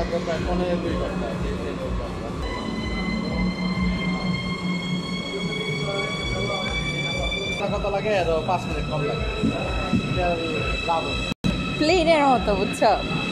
लाग्दा प्रायः 15-2 घन्टा कता लाग्यो 5 मिनट कम लाग्यो त्यहाँ लाभ प्लेन एयर हो त बुझ्छ